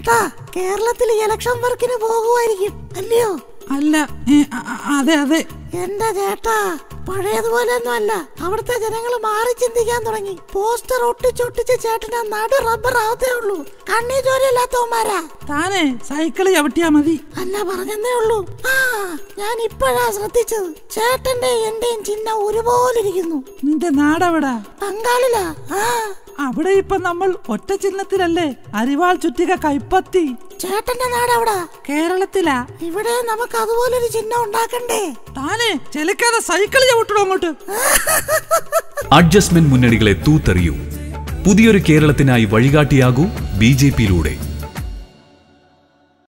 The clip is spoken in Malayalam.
ചേട്ടാ, കേരളത്തിൽ ഇലക്ഷൻ വർക്കിന് പോകുമായിരിക്കും അല്ലയോ? അല്ല, അതെ അതെ. എന്റെ ചേട്ടാ, പഴയതുപോലെ ഒന്നും അല്ല. അവിടുത്തെ ജനങ്ങൾ മാറി ചിന്തിക്കാൻ തുടങ്ങി. പോസ്റ്റർ ഒട്ടിച്ചൊട്ടിച്ച് ചേട്ടനെ നടു റബ്ബർ ആവത്തേ ഉള്ളൂ. കണ്ണീ ജോലിയില്ലാത്തവന്മാരാ. താനെ സൈക്കിള് ചവിട്ടിയാ മതി. അല്ല, പറഞ്ഞതേ ഉള്ളൂ. ഞാൻ ഇപ്പോഴാ ശ്രദ്ധിച്ചത്. ചേട്ടന്റെ എന്റെയും ചിഹ്നം ഒരുപോലെ ഇരിക്കുന്നു. നിന്റെ നാടെവിടാ? ബംഗാളിലാ. അവിടെ ഇപ്പൊ നമ്മൾ ഒറ്റ ചിഹ്നത്തിലല്ലേ? അരിവാൾ ചുറ്റിക കൈപ്പത്തി. ചേട്ടന്റെ നാടെവിടാ? കേരളത്തിലാ. ഇവിടെ നമുക്ക് അതുപോലൊരു ചിഹ്നം ഉണ്ടാക്കണ്ടേ? താനെ ചെലക്കാതെ സൈക്കിൾ ചവിട്ടണോ അങ്ങോട്ട്? അഡ്ജസ്റ്റ്മെന്റ് മുന്നണികളെ തൂത്തെറിയൂ. പുതിയൊരു കേരളത്തിനായി വഴികാട്ടിയാകൂ BJP-യിലൂടെ.